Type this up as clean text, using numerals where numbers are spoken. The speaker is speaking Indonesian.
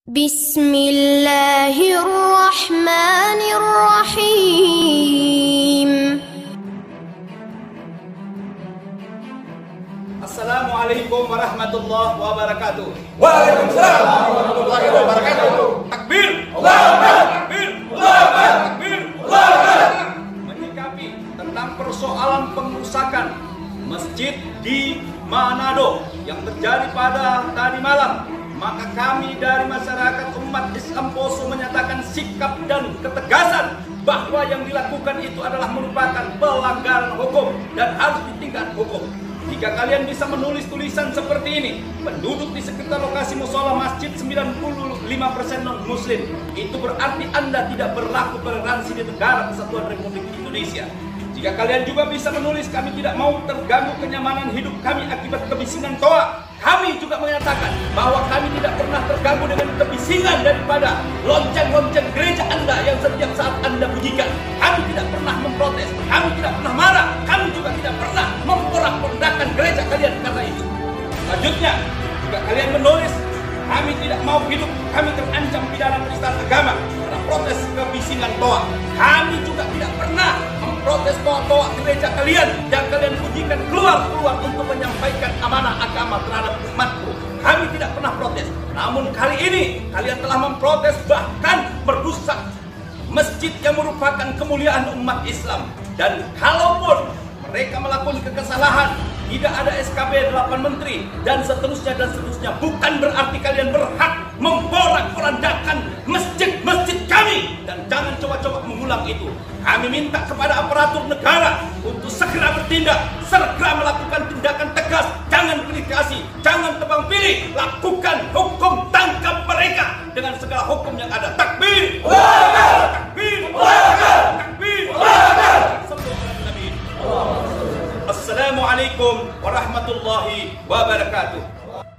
Bismillahirrahmanirrahim. Assalamualaikum warahmatullahi wabarakatuh. Waalaikumsalam warahmatullahi wabarakatuh. Takbir! Allahu Akbar. Takbir! Allahu Akbar. Takbir! Allahu Akbar. Menyikapi tentang persoalan pengerusakan masjid di Manado yang terjadi pada tadi malam, maka kami dari masyarakat umat Islam Poso menyatakan sikap dan ketegasan bahwa yang dilakukan itu adalah merupakan pelanggaran hukum dan harus ditindak hukum. Jika kalian bisa menulis tulisan seperti ini, penduduk di sekitar lokasi musola masjid 95% non-muslim, itu berarti Anda tidak berlaku toleransi di negara Kesatuan Republik Indonesia. Jika kalian juga bisa menulis kami tidak mau terganggu kenyamanan hidup kami akibat kebisingan toa, kami juga menyatakan bahwa kami tidak pernah terganggu dengan kebisingan daripada lonceng-lonceng gereja Anda yang setiap saat Anda bunyikan. Kami tidak pernah memprotes, kami tidak pernah marah, kami juga tidak pernah memporak-porandakan gereja kalian karena itu. Selanjutnya, jika kalian menulis kami tidak mau hidup, kami terancam pidana penistaan agama karena protes kebisingan toa. Kami juga tidak pernah memprotes toa-toa gereja kalian yang kalian bunyikan keluar untuk menyampaikan amanah agama terhadap umatku. Kami tidak pernah protes. Namun kali ini kalian telah memprotes, bahkan merusak masjid yang merupakan kemuliaan umat Islam. Dan kalaupun mereka melakukan kesalahan, tidak ada SKB 8 menteri dan seterusnya, bukan berarti kalian berhak memporak-porandakan masjid-masjid kami, dan jangan coba-coba mengulang itu. Kami minta kepada aparatur negara untuk segera bertindak, segera melakukan tindakan tegas, jangan pilih kasih, jangan tebang pilih, lakukan hukum, tangkap mereka dengan segala hukum yang ada. Takbir! Takbir! Takbir! Assalamualaikum warahmatullahi wabarakatuh.